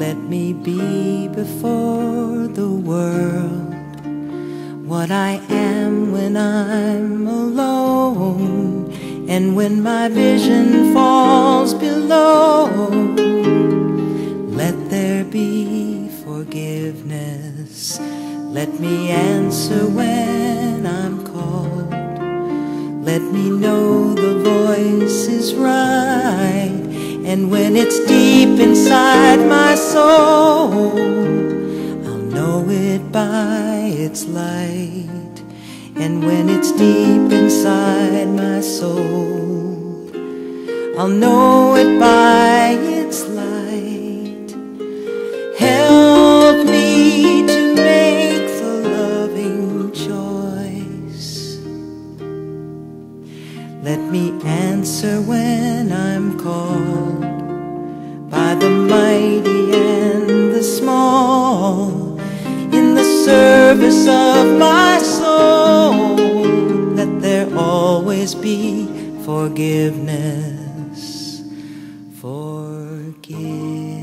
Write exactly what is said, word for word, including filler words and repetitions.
Let me be before the world what I am when I'm alone, and when my vision falls below, let there be forgiveness. Let me answer when I'm called. Let me know the voice is right, and when it's deep inside my soul, I'll know it by its light. And when it's deep inside my soul, I'll know it by its light. Help me to make the loving choice. Let me answer when I'm called, by the mighty and the small, in the service of my soul. Let there always be forgiveness. Forgive.